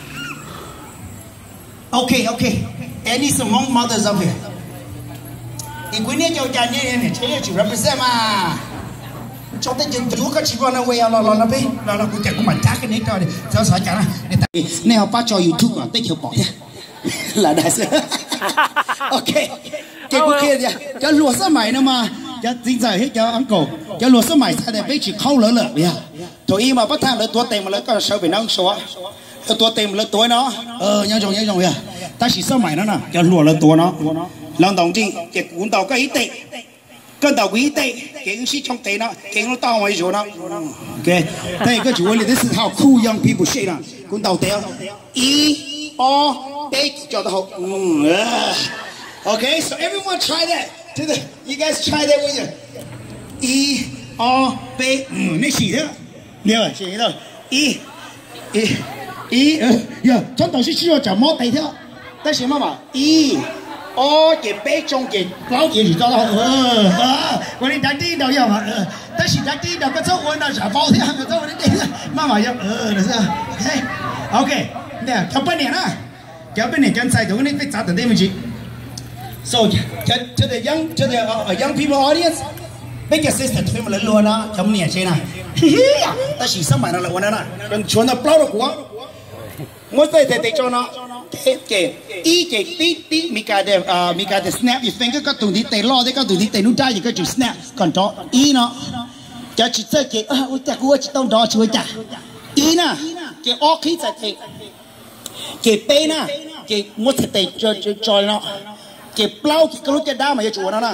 Okay, okay. I need some Hmong mothers up here. If we need your dad, you need to represent mà. Cho tới chừng chú có chỉ vào nó quay là là nó biết là nó cũng chẳng có mặt chắc cái này thôi, cho sợ chẳng này. Này họ bắt cho YouTube mà tích hiệu bỏ nhá. Là đại sư. Ok. Cái cuộc kia gì? Cái lúa sớm mày nữa mà. Cái chính giải hết cho uncle. Cái lúa sớm mày sao để biết chỉ khâu lỡ lỡ vậy à? Thôi im mà bắt thang lỡ tua tiền mà lỡ có sao bị nâng số. Lỡ tua tiền lỡ tuổi nó. Ờ nhớ rồi nhớ rồi à. Ta chỉ sớm mày nó nè. Cái lúa lỡ tua nó. Lần đồng chí cái cuốn tàu cái ý tệ. Cái tàu quý tệ, cái sĩ trong tệ nó, cái nó tao ngoài rồi nó. Ok, đây cái chủ đề this is how cool young people say là cuốn tàu tệ. E O tệ cho tao. Okay, so everyone try that. To the, you guys try that with you. E O tệ, này gì thế? Nhiều rồi, gì rồi? E E E, yeah, trong tàu sĩ chỉ có chả mót tệ thế. Tại sao mà bảo E ô cái bé trong cái bao cái gì cho nó ờ ờ còn đi đánh đi đâu vậy mà ờ但是đánh đi đâu có chỗ quên đâu sợ bao thế cái chỗ đấy mà mà vậy ờ được chưa ok ok nè cái bên này nè cái bên này cái sai chỗ này phải trả tiền đấy mình chị so to to the young to the uh, young people audience bây giờ sister thôi mà lên luôn đó trong này chơi nào但是上买了我那那跟全都包了锅我在在在做呢cái cái ý cái tí tí mi cái de à mi cái de snap your finger cái tụi đi tay lo đấy cái tụi đi tay nút trái gì cái chữ snap còn đó ý nó cái chữ cái cái à ôi ta cô chỉ tông đó chui chả ý nè cái o khí tại cái cái bé nè cái mua thịt tay cho cho cho nó cái plau cái lúc cái đá mà cái chuột nó nè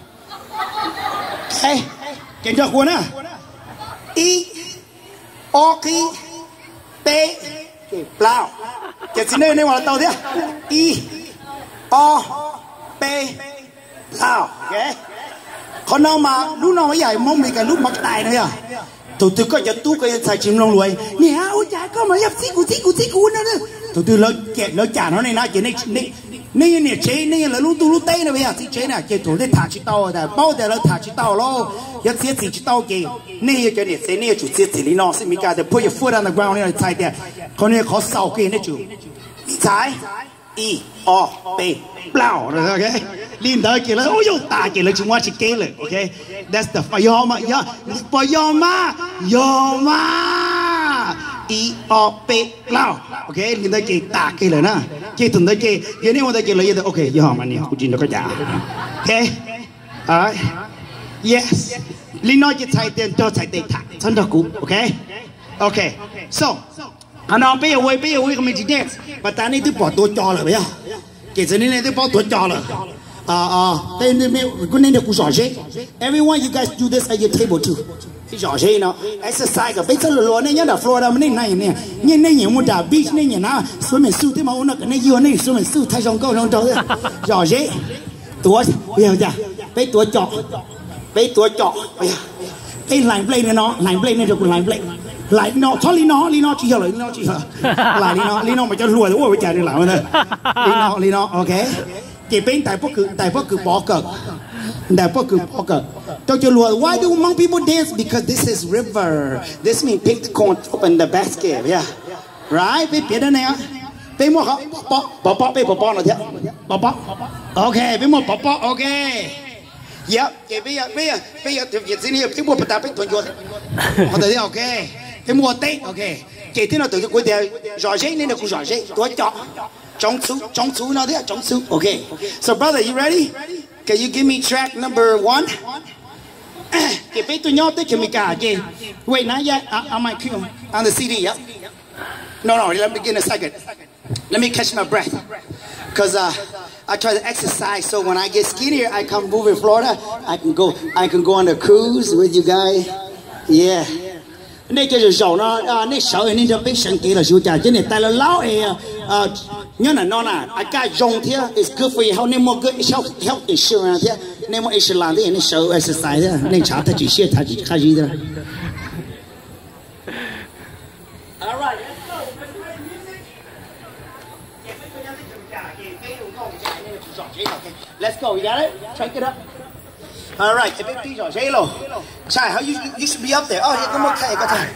cái cái cho cô nè ý o khí bé cái plau cái gì này này mà tao thế e o p lao ok còn nào mà lúc nào mà vậy mong mình cái lúc mặc tài nữa à tụi tôi có nhận tu cái xài chim lông lùi nè ôi cha có mà nhập xí cú xí cú xí cú nữa tụi tôi lớn kẹt lớn trả nó này nó chỉ này này nên như chế nên là lúc tu lúc tây này bây giờ thì chế này chế thủ để thả chỉ tàu đấy bao giờ nó thả chỉ tàu lo giờ chế chỉ tàu kì nên như cái này chế nên chủ chế chỉ lý nó sẽ mi cái put your foot on the ground này thay đấy còn này khó sau kì này chủ trái y o b bao rồi ok liên tới kì là ôi yo ta kì là chúng ta chỉ kì rồi ok that's the fire yo ma yo fire ma yo ma y o p lao ok liên tới kì ta kì rồi nè kì tuần tới kì giờ này mình tới kì là giờ ok yo ma nè cũng chỉ nó có giá ok alright yes liên nói chỉ thay tiền cho thay tiền thả chân đó cũ ok ok so anh nói bây giờ quay bây giờ quay cái mình chỉ dance và ta này tôi bỏ tôi cho rồi bây giờ kể từ này tôi bỏ tôi cho rồi à à tên này cái này được cũng giỏi chứ everyone you guys do this at your table too cái giỏi chứ nó exercise cái bây giờ luôn này nhá là Florida mình này này như này nhiều một đảo beach này nhiều nào xuống mình sưu thế mà nó cái này nhiều này xuống mình sưu thay trong câu trong trâu giỏi chứ tôi bây giờ giờ bây tôi chọn bây tôi chọn bây giờ cái line play này nó line play này được line play lại nó cho lý nó lý nó chỉ hiểu lại lý nó chỉ hiểu lại lý nó lý nó mà cho lùi ôi bây giờ đi làm nữa lý nó lý nó ok chỉ bên tại bất cứ tại bất cứ bỏ cờ tại bất cứ bỏ cờ cho cho lùi why do Hmong people dance because this is river this means pick the corn open the basket yeah right bên phía đây này á bên mua họ bỏ bỏ bỏ bên bỏ bỏ nào thế bỏ bỏ ok bên mua bỏ bỏ ok yep bây giờ bây giờ bây giờ thì việc gì này bên mua bắt đầu bên tuần rồi họ thấy ok cái mua tết ok kể thế nào từ cái cuối đời giỏi dễ nên là cũng giỏi dễ tôi chọn trong số trong số nào thế trong số ok so brother you ready can you give me track number one kể bé tôi nhớ tới kể mình cả kể wait not yet on my cue on the C D yep no no let me get a second let me catch my breath because uh, I try to exercise so when I get skinnier I come move in Florida I can go I can go on a cruise with you guys yeah nên cái dầu nó nên sợ nên cho biết sinh kỳ là siêu trà chứ này tay là lão ấy nhớ là nó là ai cái dùng thế is good for you how nên mua good health health insurance thế nên mua insurance thế nên sợ exercise thế nên trả thật chỉ xia thật chỉ khai gì đó. Alright, let's go. You got it? Check it up. All right, cái big piece rồi, lo. Chai, how you you should be up there. Oh, yeah, come okay, got time.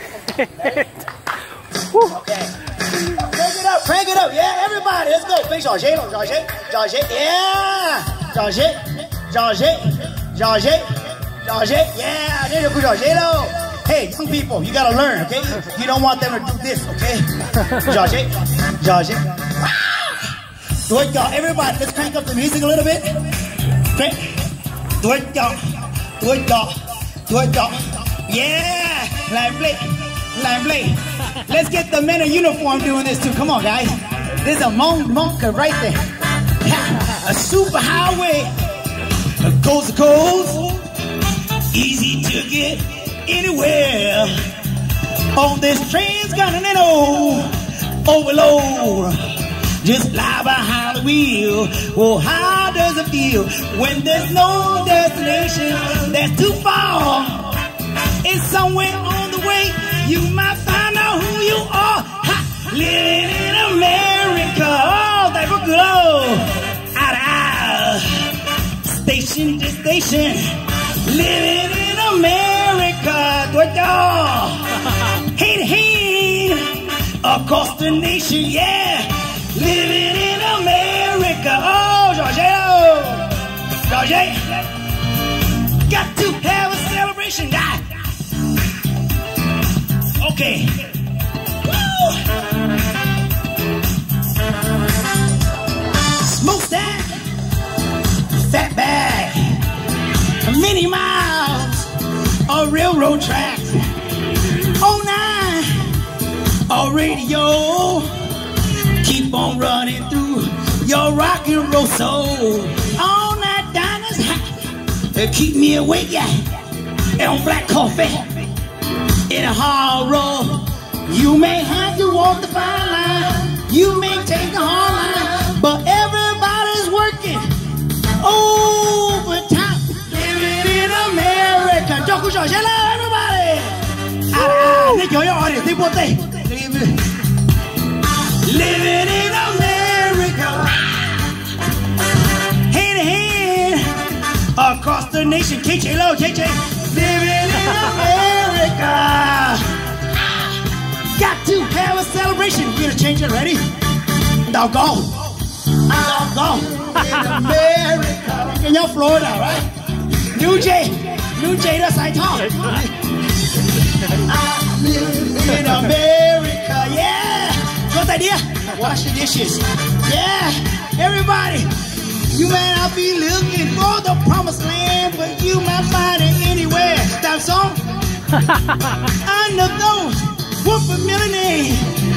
Okay. Crank it up, crank it up. Yeah, everybody, let's go. Big rồi, lo, rồi, rồi, yeah, rồi, rồi, rồi, rồi, yeah. Đây là cái rồi, lo. Hey, young people, you gotta learn, okay? You don't want them to do this, okay? Rồi, rồi. Do it, y'all. Everybody, let's crank up the music a little bit. Crank. Do it, y'all. Do it, y'all. Do it, y'all. Yeah. Lively. Lively. Let's get the men in uniform doing this too. Come on, guys. There's a monk, monk right there. A super highway. Coast to coast. Easy to get anywhere. On this transcontinental overload. Just lie behind the wheel. Well, how does it feel when there's no destination that's too far? It's somewhere on the way. You might find out who you are. Ha! Living in America. Oh, they were good. Oh, out of out. Station to station. Living in America. Hand to hand. Across the nation, yeah. Living in America. Oh, George, George, got to have a celebration, guy. Okay. Woo! Smokestack, fat bag, many miles of railroad tracks. Oh nine, a radio. Keep on running through your rock and roll soul. All night diners hot, keep me awake, yeah. And on black coffee in a hard roll. You may have to walk the fine line, you may take the hard line, but everybody's working overtime. Living in America. Joko George, hello everybody. Ah, they your audience, they what they. Living in America. the nation. K J low, K J. Living in America. Got to have a celebration. We're gonna change it. Ready? Now go. Now go. In America. In your Florida, right? New J. New J, that's I talk. I live in America. Yeah. Good idea. Wash the dishes. Yeah. Everybody. You may not be looking for the promised land, but you might find it anywhere. That song? I know those were familiar names.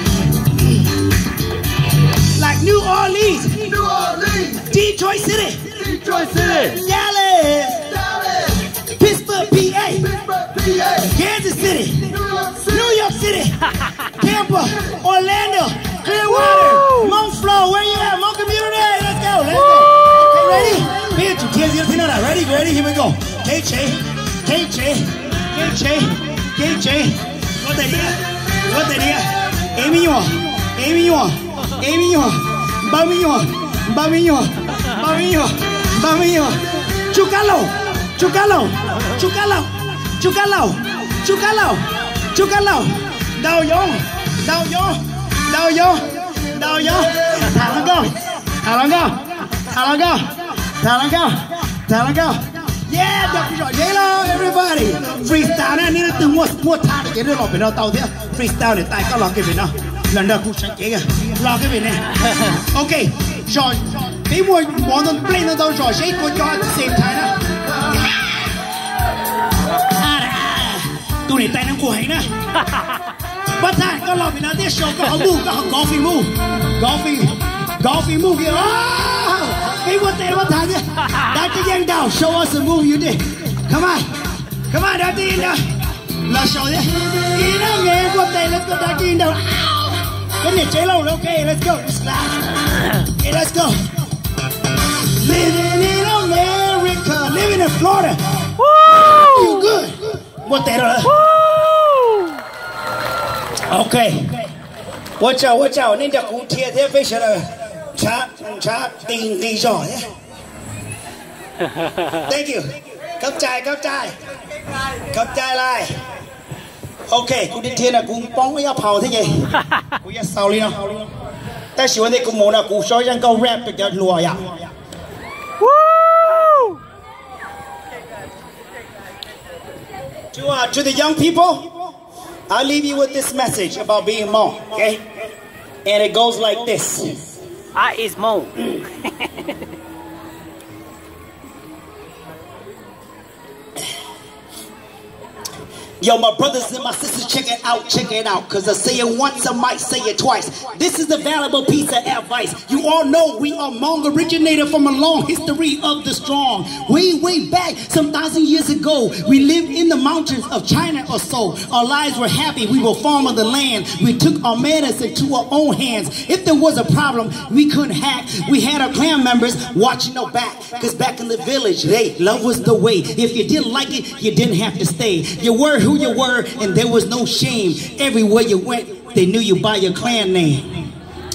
Like New Orleans, New Orleans, Detroit City, Detroit City, Dallas, Dallas, Pittsburgh, P A, Pittsburgh, P A, Kansas City, New York City, New York City, Tampa, Orlando, Clearwater, Montflow. Where you at? Mon Community. Let's go. Let's go. Okay, ready? Bitch, you can't see that. Ready? Ready? Here we go. K J, K J, K J, K J. What the deal? What the deal? Amy, you want? Amy, you want? Amy, you want? Bobby, you want? Bobby, you want? Bobby, you want? Bobby, you want? Chucalo, Chucalo, Chucalo, Chucalo, Chucalo, Chucalo. Đào vô, đào vô, đào vô, đào vô. Thả lăng go, thả lăng go, thả lăng go, thả lăng go, thả lăng go. Yeah, đọc rõ yellow everybody. Freestyle này nên từ mua mua thả để cái đứa lọt bên đó tàu thế. Freestyle này tại có lọt cái bên đó. Lần đầu cũng sáng kế kìa, lọt cái bên này. Ok, rồi cái mùi món nó play nó đâu rồi, sẽ có cho at the same time đó. Tụi này tay nó của hay nè. Bắt thang có lọt bên đó tiếp show có họ move, có họ golfing move, golfing, golfing move kìa. Cái mùi tay nó bắt thang kìa. Đã cái giang đầu, show us a move you did. Come on, come on, đã cái in đâu. Là show đi. In đâu nghe mùi tay let's go đã cái in đâu. Cái này chế lâu rồi, ok, let's go, let's go. Okay, let's go. Living in America, living in Florida. Woo! You good? What the hell? Okay. Watch out, watch out. Nên được cũng thiệt thế phải sợ là chá, chá, tình, tình giỏi nhé. Thank you. Cấp trai, cấp trai. Cấp trai lại. Ok, cũng đi thiên là cũng bóng với áp hào thế gì? Cũng rất sao đi nào. Ta chỉ vấn đề cũng muốn là cũng cho dân câu rap được cho lùa vậy. To, uh, to the young people, I'll leave you with this message about being Hmong, okay? And it goes like this. I is Hmong. Yo, my brothers and my sisters, check it out, check it out. Cause I say it once, I might say it twice. This is a valuable piece of advice. You all know we are Hmong, originated from a long history of the strong. Way, way back, some thousand years ago, we lived in the mountains of China or so. Our lives were happy, we were farming the land. We took our matters into our own hands. If there was a problem, we couldn't hack. We had our clan members watching our back. Cause back in the village, hey, love was the way. If you didn't like it, you didn't have to stay. You were who you were, and there was no shame. Everywhere you went, they knew you by your clan name.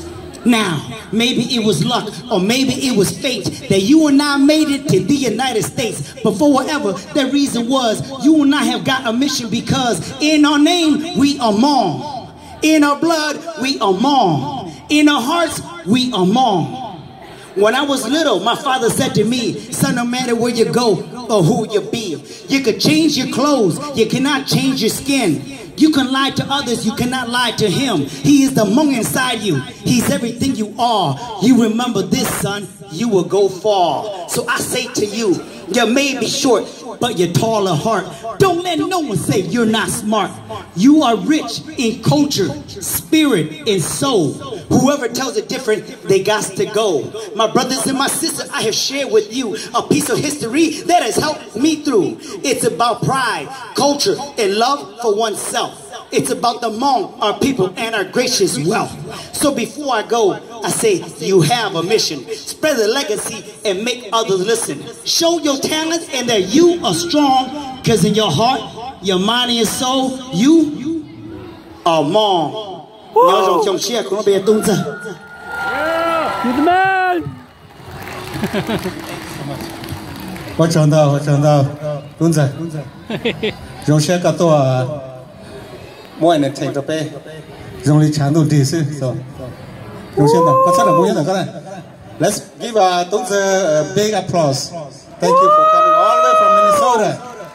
Now, maybe it was luck, or maybe it was fate that you and I made it to the United States. But for whatever the reason was, you and I have got a mission, because in our name, we are Hmong. In our blood, we are Hmong. In our hearts, we are Hmong. When I was little, my father said to me, son, no matter where you go or who you be, you could change your clothes, you cannot change your skin. You can lie to others, you cannot lie to him. He is the Hmong inside you. He's everything you are. You remember this, son, you will go far. So I say to you, you may be short, but you're tall of heart. Don't let no one say you're not smart. You are rich in culture, spirit, and soul. Whoever tells it different, they got to go. My brothers and my sisters, I have shared with you a piece of history that has helped me through. It's about pride, culture, and love for oneself. It's about the Hmong, our people, and our gracious wealth. So before I go, I say you have a mission. Spread the legacy and make others listen. Show your talents and that you are strong, because in your heart, your mind and your soul, you are Hmong. Nhớ dòng chồng chia của nó bề tung ra. You're the man. 我知道，我知道，đúng rồi. Rồi sẽ cả tổ mỗi này thành tập bê, rồi đi chán đồ đi sư rồi. Rồi sẽ nào, có chắc là mỗi này có này. Let's give a đúng rồi a big applause. Thank you for coming all the way from Minnesota.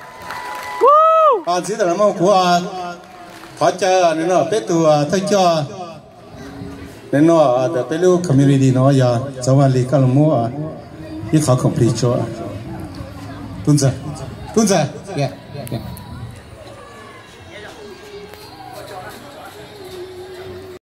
À, chỉ là mong của họ chờ nên nó biết từ thay cho nên nó the Pelu community nó giờ cháu anh đi cái là mua cái khó complete cho. Đúng rồi, đúng rồi, yeah, yeah.